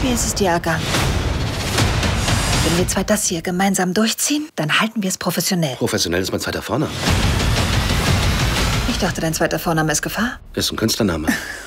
Wie ist es dir ergangen? Wenn wir zwei das hier gemeinsam durchziehen, dann halten wir es professionell. Professionell ist mein zweiter Vorname. Ich dachte, dein zweiter Vorname ist Gefahr. Ist ein Künstlername.